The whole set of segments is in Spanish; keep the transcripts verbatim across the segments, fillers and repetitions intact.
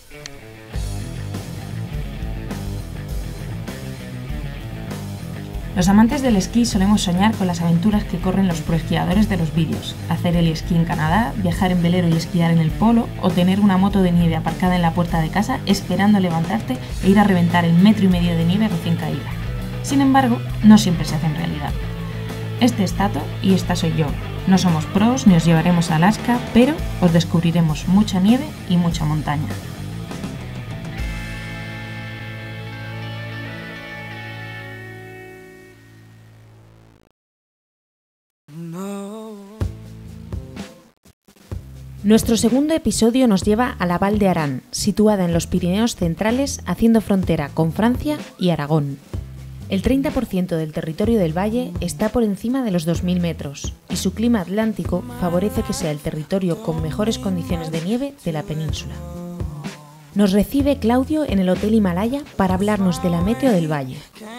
Los amantes del esquí solemos soñar con las aventuras que corren los proesquiadores de los vídeos, hacer el esquí en Canadá, viajar en velero y esquiar en el polo, o tener una moto de nieve aparcada en la puerta de casa esperando a levantarte e ir a reventar el metro y medio de nieve recién caída. Sin embargo, no siempre se hace en realidad. Este es Tato y esta soy yo. No somos pros ni os llevaremos a Alaska, pero os descubriremos mucha nieve y mucha montaña. Nuestro segundo episodio nos lleva a la Val de Arán, situada en los Pirineos centrales, haciendo frontera con Francia y Aragón. El treinta por ciento del territorio del valle está por encima de los dos mil metros y su clima atlántico favorece que sea el territorio con mejores condiciones de nieve de la península. Nos recibe Claudio en el Hotel Himalaya para hablarnos de la meteo del valle.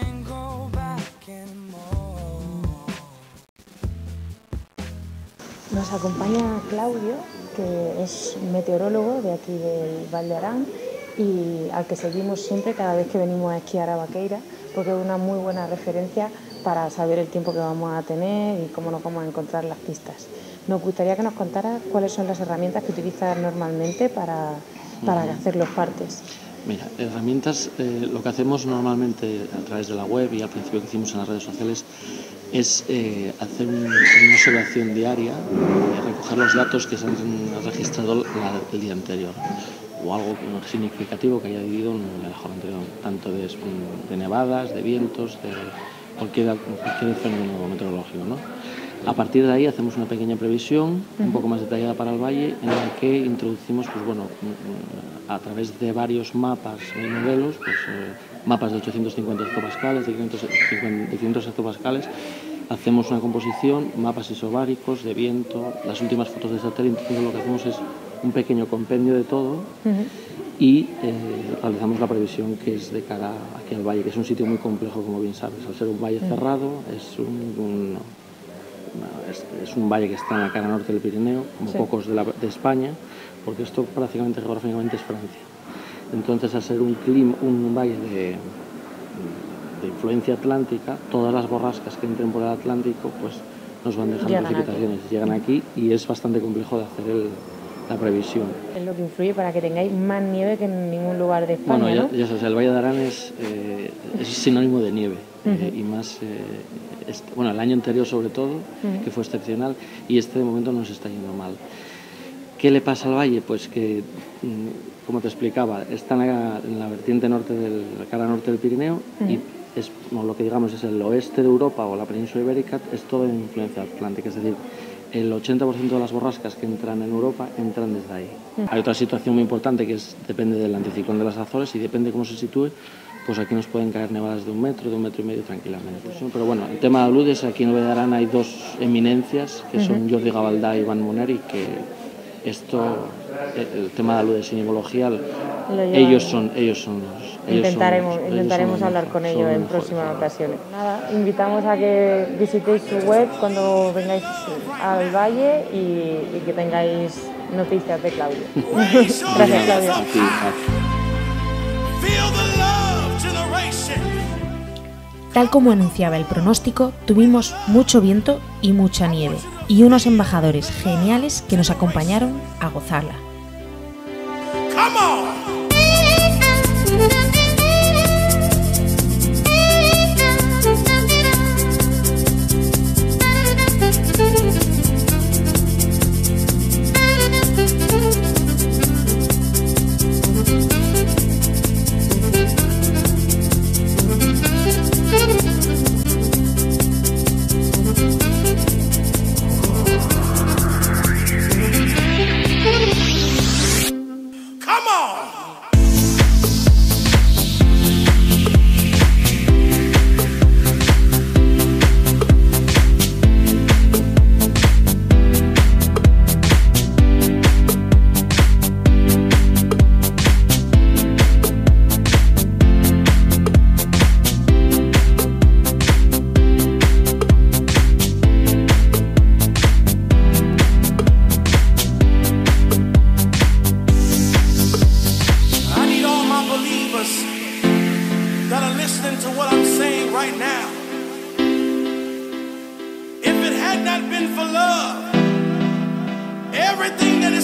Nos acompaña Claudio, que es meteorólogo de aquí del Val de Arán y al que seguimos siempre cada vez que venimos a esquiar a Vaqueira, porque es una muy buena referencia para saber el tiempo que vamos a tener y cómo nos vamos a encontrar las pistas. Nos gustaría que nos contara cuáles son las herramientas que utilizas normalmente para, para uh-huh. hacer los partes. Mira, herramientas, eh, lo que hacemos normalmente a través de la web y al principio que hicimos en las redes sociales es eh, hacer un, una observación diaria, eh, recoger los datos que se han registrado la, el día anterior o algo significativo que haya vivido en el mejor anterior, tanto de, de nevadas, de vientos, de cualquier, cualquier fenómeno meteorológico, ¿no? A partir de ahí hacemos una pequeña previsión un poco más detallada para el valle, en la que introducimos, pues bueno, a través de varios mapas y modelos, pues eh, mapas de ochocientos cincuenta hectopascales, de quinientos hectopascales, hacemos una composición, mapas isobáricos de viento, las últimas fotos de satélite. Entonces lo que hacemos es un pequeño compendio de todo uh-huh. y eh, realizamos la previsión que es de cara aquí al valle, que es un sitio muy complejo, como bien sabes. Al ser un valle uh-huh. cerrado, es un, un Es, es un valle que está en la cara norte del Pirineo, como sí. pocos de, la, de España, porque esto prácticamente geográficamente es Francia. Entonces, al ser un, clima, un valle de, de influencia atlántica, todas las borrascas que entren por el Atlántico pues nos van dejando llegan precipitaciones, aquí. llegan aquí y es bastante complejo de hacer el, la previsión. Es lo que influye para que tengáis más nieve que en ningún lugar de España, bueno, ya, ¿no? ya sabes, el Valle de Arán es, eh, es sinónimo de nieve uh-huh. eh, y más... Eh, Este, bueno, el año anterior sobre todo, uh-huh. que fue excepcional, y este de momento no nos está yendo mal. ¿Qué le pasa al valle? Pues que, como te explicaba, está en la, en la vertiente norte, del, la cara norte del Pirineo, uh-huh. y es, no, lo que digamos es el oeste de Europa o la península ibérica, es todo de influencia atlántica, es decir, el ochenta por ciento de las borrascas que entran en Europa entran desde ahí. Uh-huh. Hay otra situación muy importante que es, depende del anticiclón de las Azores y depende cómo se sitúe. Pues aquí nos pueden caer nevadas de un metro, de un metro y medio tranquilamente. Pero bueno, el tema de aludes, aquí en el Valle de Arán hay dos eminencias, que son uh-huh. Jordi Gavaldà y Iván Muneri, que esto, el tema de aludes y simbología, ellos son, ellos son los... Ellos intentaremos son los, intentaremos ellos hablar los, con ellos en próximas ocasiones. Nada, invitamos a que visitéis su web cuando vengáis al valle y, y que tengáis noticias de Claudio. Gracias, Claudio. Tal como anunciaba el pronóstico, tuvimos mucho viento y mucha nieve, y unos embajadores geniales que nos acompañaron a gozarla. Come on.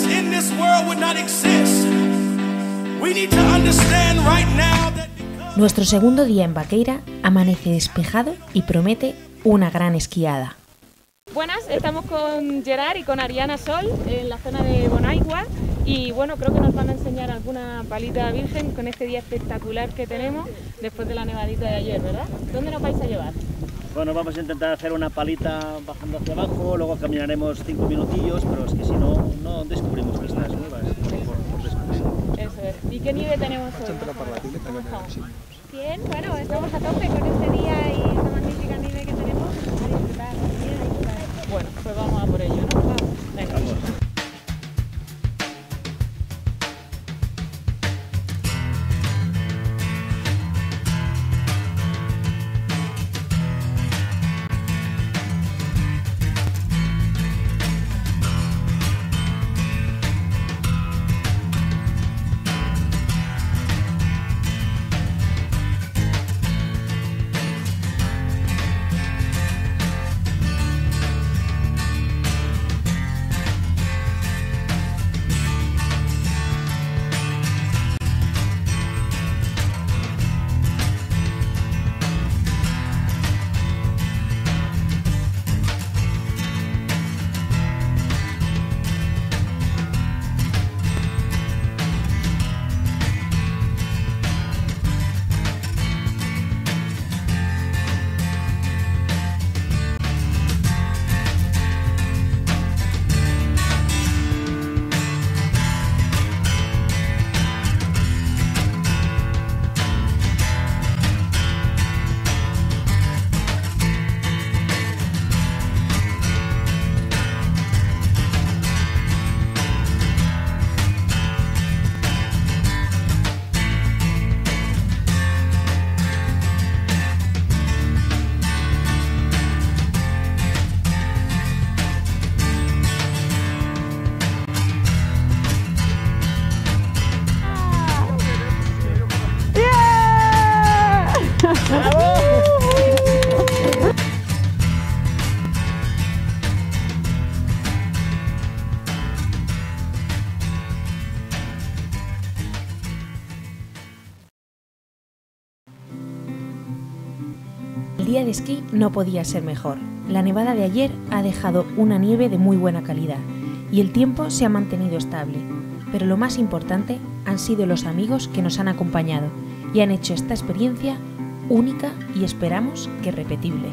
in this world would not exist. We need to understand right now that Nuestro segundo día en Vaqueira amanece despejado y promete una gran esquiada. Buenas, estamos con Gerard y con Ariana Sol en la zona de Bonaigua y bueno, creo que nos van a enseñar alguna palita virgen con este día espectacular que tenemos después de la nevadita de ayer, ¿verdad? ¿Dónde nos vais a llevar? Bueno, vamos a intentar hacer una palita bajando hacia abajo, luego caminaremos cinco minutillos, pero es que si no, no descubrimos pistas nuevas por, por descubrir. Eso es. ¿Y qué nivel tenemos hoy? ¿Cómo estamos? Bien, bueno, estamos a tope con este día y esta magnífica nieve que tenemos. A disfrutar, a disfrutar. Bueno, pues vamos a por ello, ¿no? Vamos. Venga. Vamos. El día de esquí no podía ser mejor. La nevada de ayer ha dejado una nieve de muy buena calidad y el tiempo se ha mantenido estable. Pero lo más importante han sido los amigos que nos han acompañado y han hecho esta experiencia única y esperamos que repetible.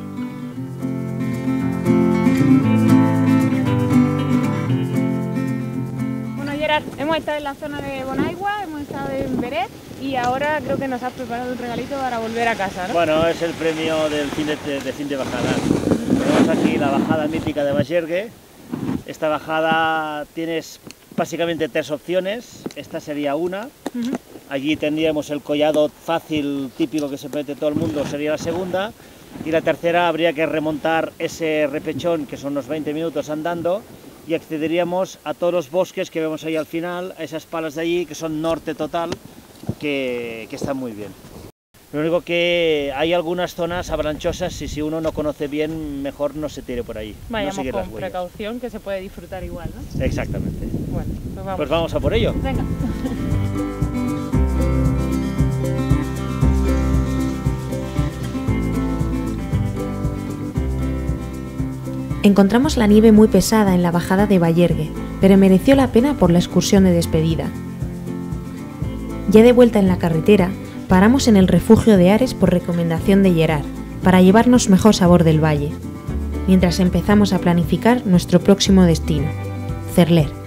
Bueno, Gerard, hemos estado en la zona de Bonaigua, hemos estado en Beret y ahora creo que nos has preparado un regalito para volver a casa, ¿no? Bueno, es el premio del fin de, de fin de bajada. Tenemos aquí la bajada mítica de Bagergue. Esta bajada tienes básicamente tres opciones. Esta sería una. Uh-huh. Allí tendríamos el collado fácil, típico que se mete todo el mundo, sería la segunda. Y la tercera habría que remontar ese repechón, que son unos veinte minutos andando, y accederíamos a todos los bosques que vemos ahí al final, a esas palas de allí, que son norte total, que, que están muy bien. Lo único que hay algunas zonas avalanchosas y si uno no conoce bien, mejor no se tire por ahí. Vayamos no seguir con las huellas. precaución, que se puede disfrutar igual, ¿no? Exactamente. Bueno, pues vamos. Pues vamos a por ello. Venga. Encontramos la nieve muy pesada en la bajada de Bagergue, pero mereció la pena por la excursión de despedida. Ya de vuelta en la carretera, paramos en el refugio de Ares por recomendación de Gerard, para llevarnos mejor sabor del valle, mientras empezamos a planificar nuestro próximo destino, Cerler.